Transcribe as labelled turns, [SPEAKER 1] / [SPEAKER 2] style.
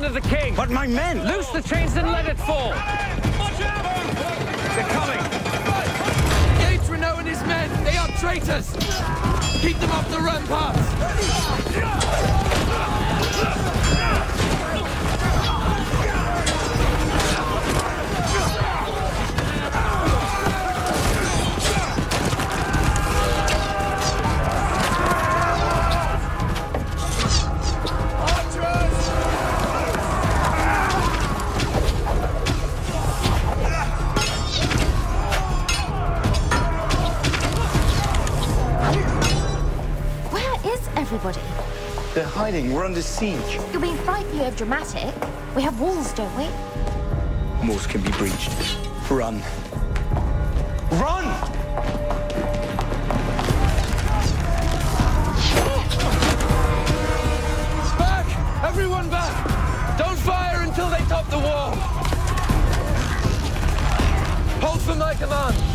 [SPEAKER 1] honor the king.
[SPEAKER 2] But my men!
[SPEAKER 1] Loose the chains and let it fall. Watch out! They're coming.
[SPEAKER 3] Engage Renaude and his men. They are traitors. Keep them off the ramparts.
[SPEAKER 4] Everybody.
[SPEAKER 2] They're hiding. We're under siege.
[SPEAKER 4] You're being frightfully overdramatic. We have walls, don't we?
[SPEAKER 2] Walls can be breached. Run. Run!
[SPEAKER 3] Back! Everyone back! Don't fire until they top the wall! Hold for my command!